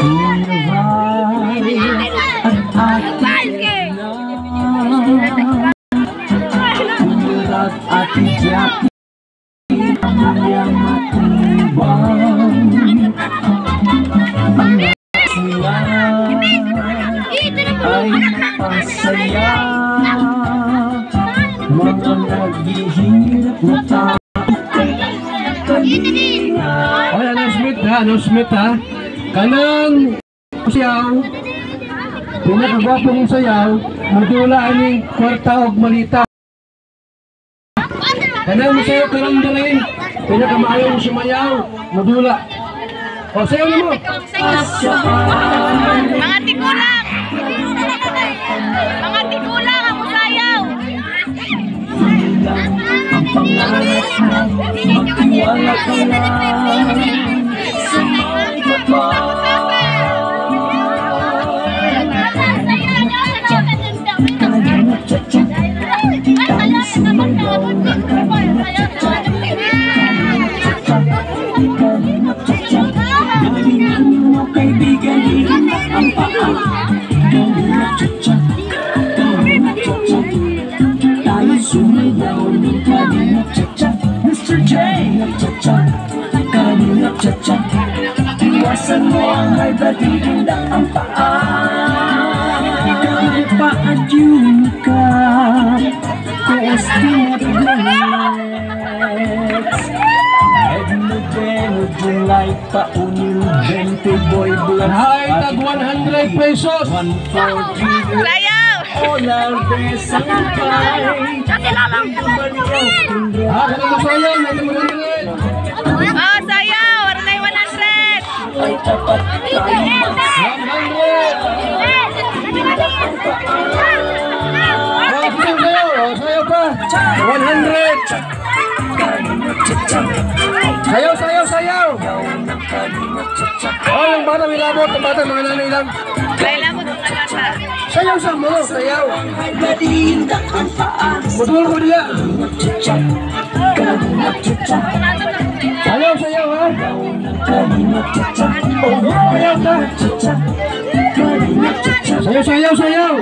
yang matibang sila ay pasaya mga naghihirap na tao. Oy, ano Smith ha? Kanang sayaw, pinakagwapo ng sayaw, magdula aning kwarta og malita. Kanang masayaw karang dali, pinakamayong sumayaw, magdula. O, sayaw na mo! Mga tikulang! Mga tikulang ang sayaw! Ang pangarap mo, magtiwala ka lang sa may kapal. Tayo sumayaw ng kanina-cha-cha. Galingan mo kaibigan, hihinap ang paa. Kanina-cha-cha, kanina-cha-cha. Tayo sumayaw ng kanina-cha-cha. Mr. J, kanina-cha-cha, kanina-cha-cha. Iwasan mo ang high blood, hihinap ang paa. Ikaw pa-adieu ka, cause do not relax. Edno July pa unil 20 boy blood. Hay, tag 100 pesos. 143. Sayaw! Olar besang kay. Katilalang! Ano mo sayaw? Ano mo rin? Oh, sayaw! Warnay 100! Ay tapat tayo 100. Sayaw pa. 100. Sayaw. Oh, yung bata may labot, yung bata mga nanay lang. May lamot ang nagata. Sayaw sa mo, sayaw. Budul ko dia. Sayaw ha. Sayaw ka. Sayaw.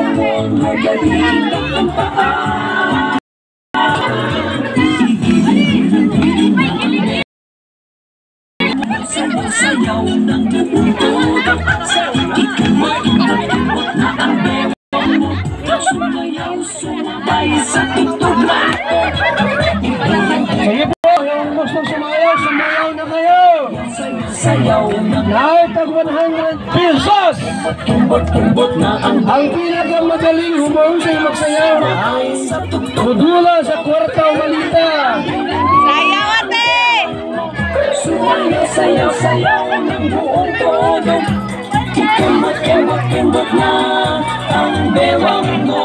Sayaw ng buong todo. Ikot na ang bewa mo. Sumayaw, sumabay sa tugtugma. Sige po, yung gusto sumayaw na kayo. Sayaw ng lahat ng 100 pesos. Tumbot na ang pinakamadaling humahusay magsayaw. Mudula sa kwarta o malita. Sayaw, ate! Sayaw ng buong todo. Ikemot na ang bewang mo.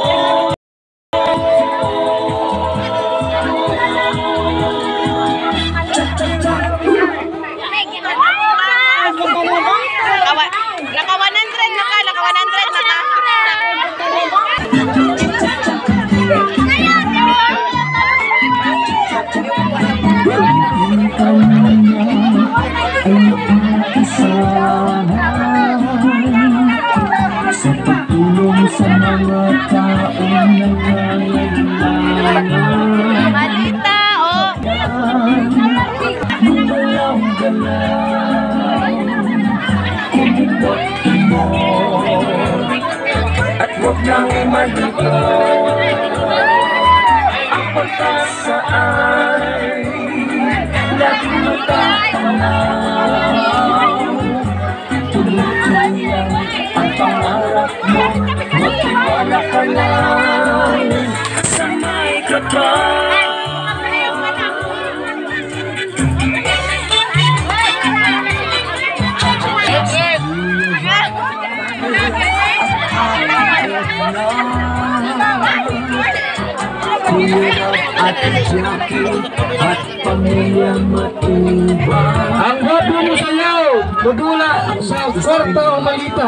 Naka 100 naka. Sa pagtulong sa mga taong nangangailangan. Malita, oh! Gumalaw-galaw, kumibot-ibot, at huwag nang imalikot. Ang pagkasa ay lagi matatanaw. Tuloy-tuloy ang pangarap mo, magtiwala ka lang sa may kapal. At Jackie at pamilya matibang. Ang gwapo mo sayaw, magula sa kwarta o malita.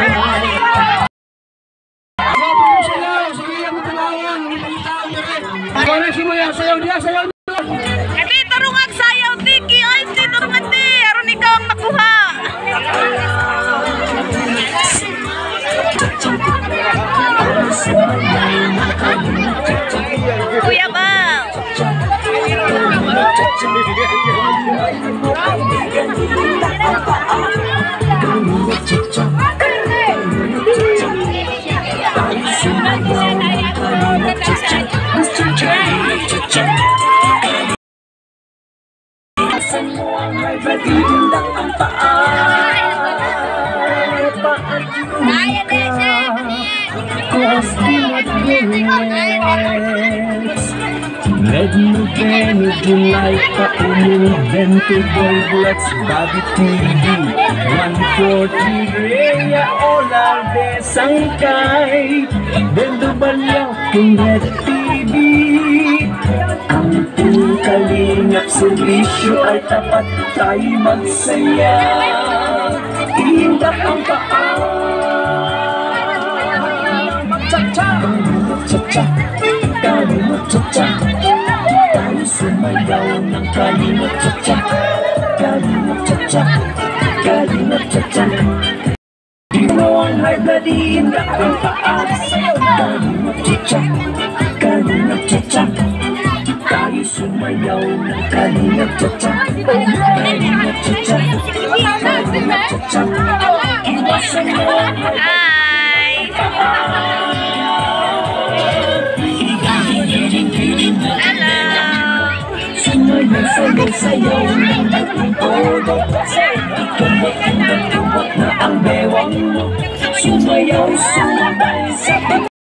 Ang gwapo mo sayaw, sige ang matalayan, malita ang direct. Kaya sayaw niya. Hindi, tarungag sayaw, Tiki. Ay, hindi, tarungag, di. Aron ikaw ang makuha. Red November, July, Pauling, 22, let's Bobby TV. 140 Rhea, Olar de Sangkay, Bendo Balyaw, King Red TV. Ang tuwing kalingap servisyo ay tapat tayo magsaya. Iindak ang paa. Cha-cha, cha-cha, kalimot cha-cha. Tayo sumayaw ng kalimot cha-cha. Kalimot cha-cha, kalimot cha-cha. Ikaw ang high blood, iindak ang paa. Kalimot cha-cha, kalimot cha-cha. Tayo sumayaw ng kalimot cha-cha. Kalimot cha-cha, kalimot cha-cha. Iwasan mo ang high blood. Sayaw-sayaw ng nagtutulog. Tumot-tumot na ang bewang mo. Sumayaw, sumabay sa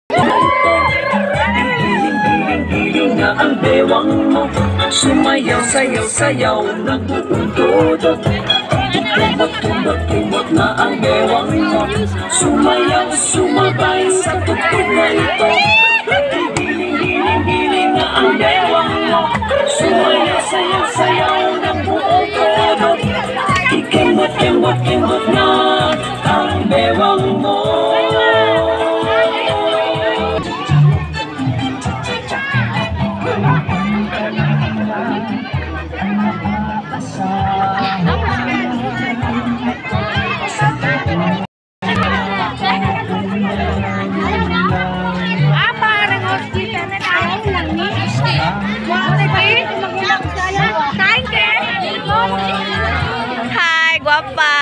giling-giling na ang bewang mo. Sumayaw, sayaw-sayaw ng nagtutulog. Tumot-tumot na ang bewang mo. Sumayaw, sumabay sa tugtog na ito. Giling-giling na ang bewang mo. Sumayaw, sayaw-sayaw ng buong todo. Ikimot-kimot-kimot na ang bewang mo. Hi, guapa.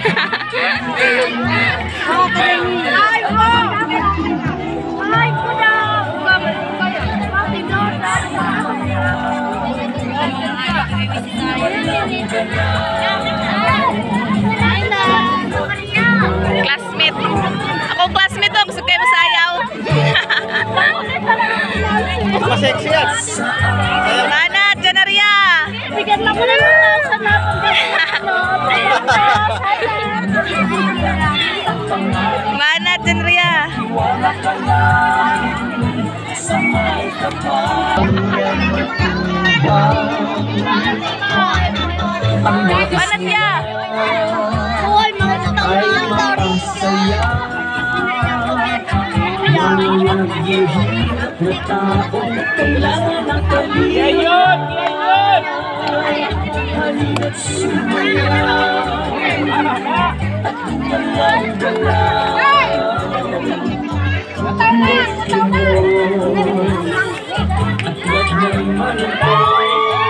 Classmate. Ako classmate to. Gusto kayo masayaw. Masexy yan. Manat, Janaria. Bigyan lang mo na sa Manat, Janaria. Manat ya. Hoy, mga tatawag. Kailangan ng kaliyan. Halina't sumayaw at gumalaw-galaw. At huwag niya'y malalaw.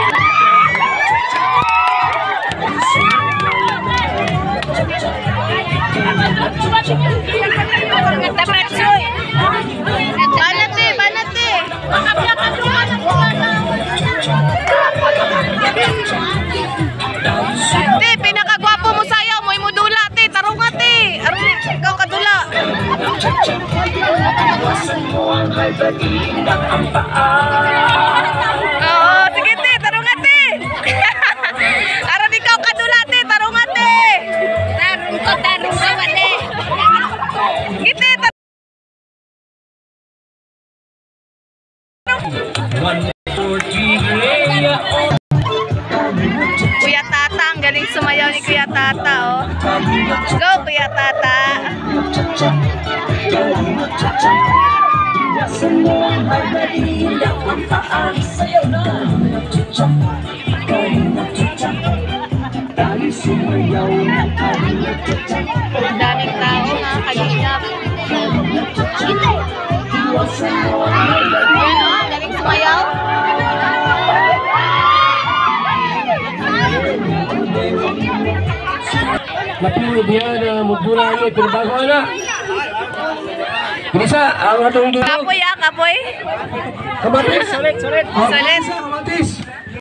Te, pinakagwapo mo sayaw mo imudula te, tarunga te. Aron ikaw kadula. Oo, sige te, tarunga te. Aron ikaw kadula te, tarunga te. Tarunga te. Gite, Kuya Tata, ang galing sumayaw ni Kuya Tata, oh. Go, Kuya Tata. Ang daming tao, mga kalingap. Ayan, oh, galing sumayaw. Lapiro biya na mugdula ni pinabago na. Bisa ang atong dudog. Kapoy, ah, kapoy. Kamatis. Sulit. Sulit. Kamatis.